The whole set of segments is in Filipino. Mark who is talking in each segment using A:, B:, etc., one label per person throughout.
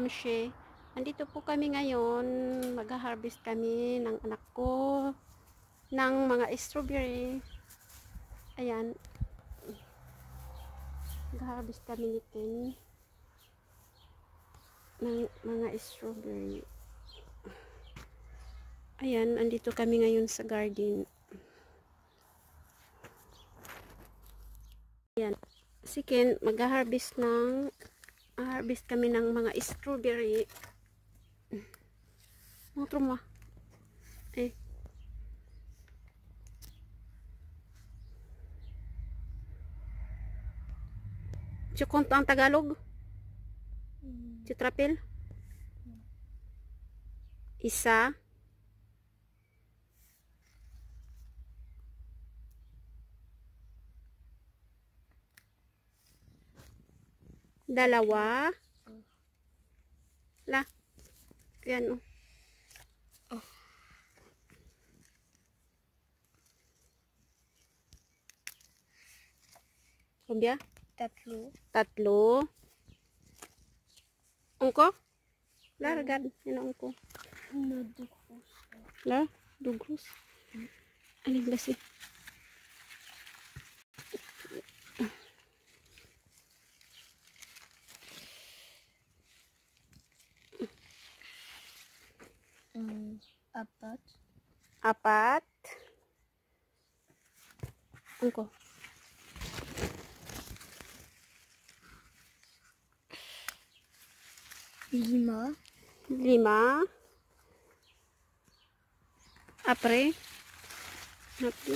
A: Monche. Andito po kami ngayon. Mag-harvest kami ng anak ko ng mga strawberry. Ayan. Mag-harvest kami nito ng mga strawberry. Ayan, andito kami ngayon sa garden. Ayan. Si Ken, mag-harvest kami ng mga strawberry. Motor mo. Eh. Chukonto ang Tagalog? Chitrapil? Isa. Dalawa. La. Yan oh. Kumbya? Tatlo. Ungko? Laragad. Yan ang ungko. La? Dugros. Aling basi. Apat. Ungko. 5. Apre. Napri.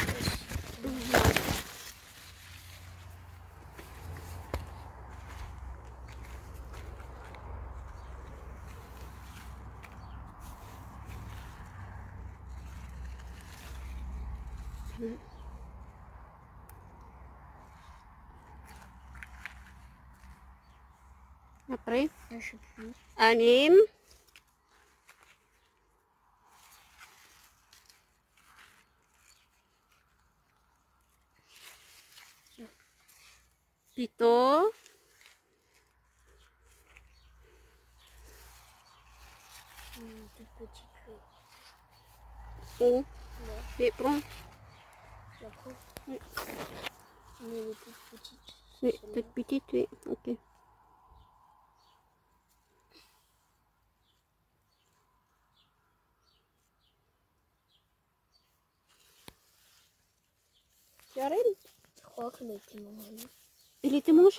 A: Apre. 6. Pito. 1. Di prong. Toute petite, oui. Ok. Yarel.
B: Je crois qu'elle a été mangée.
A: Il était mangé?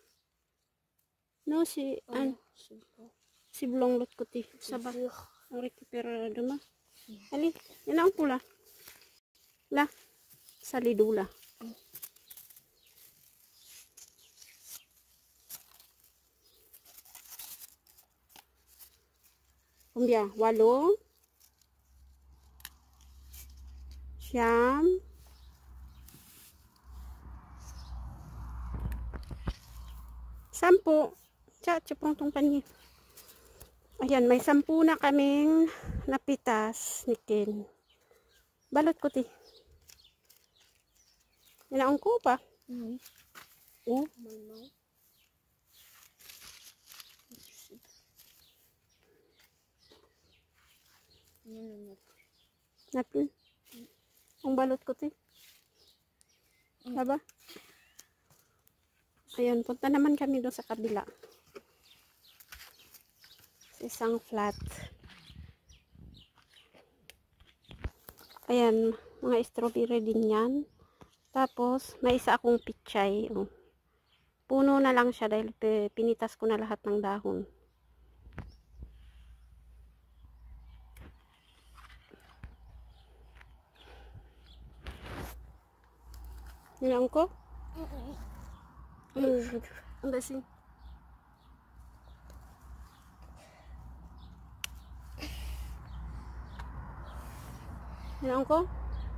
A: Non, c'est
B: Oh,
A: un.
B: c'est bon.
A: C'est blanc l'autre côté. Ça va. On récupère demain. Allez, il y en a un pour là. Là. Ça les dos là. Combien? 8. Siyam. 10. Tsapong tong panyi. Ayan, may 10 na kaming napitas ni Ken. Balot ko ti. Inaong ko pa. Oh. Napin. Ang balot ko ti. Diba? Ayan, punta naman kami doon sa kabila. Sa isang flat. Ayan, mga strawberry din yan. Tapos, may isa akong pichay. Oh. Puno na lang siya dahil pinitas ko na lahat ng dahon. Nilang ko? Ang basi. Nilang ko?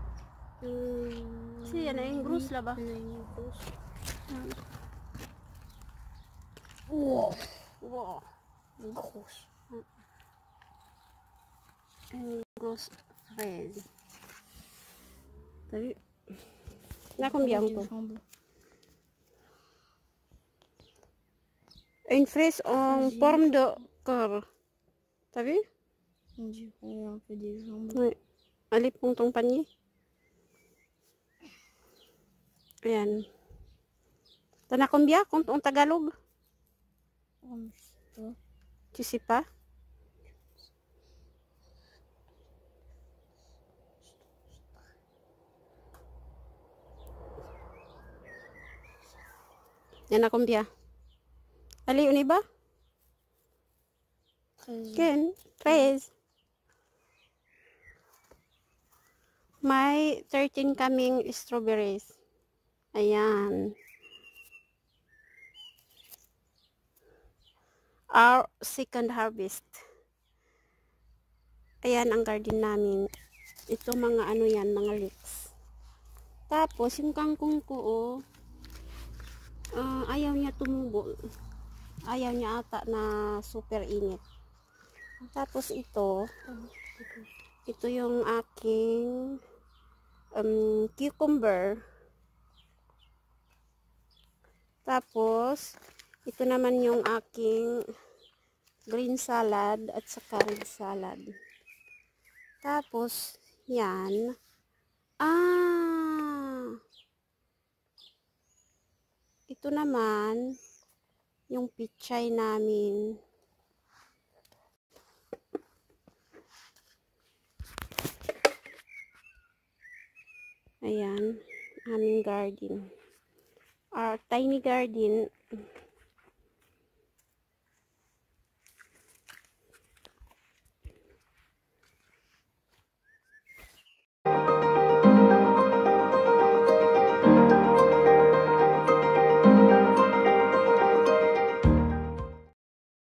A: Si yan na yung bruise la ba?
B: Wow.
A: Wow.
B: Grosse.
A: Une grosse fraise. T'as vu? Là combien encore? Une fraise en forme de cœur. T'as vu?
B: On dirait un peu des jambes.
A: Oui. Allez, prends ton panier. Ayan. T'en as combien? Compte en Tagalog?
B: Oh, mais je sais pas.
A: Tu sais pas? Y'en a combien? Allez, on y va?
B: 13.
A: Ken, 13. May 13 kaming strawberries. Ayan. Our second harvest. Ayan ang garden namin. Ito mga ano yan, mga leeks. Tapos, yung kangkong ko, ayaw niya tumubo. Ayaw niya ata na super init. Tapos ito yung aking cucumber. Tapos, ito naman yung aking green salad at saka red salad. Tapos, yan. Ito naman, yung pichay namin. Ayan, aming garden. Our tiny garden.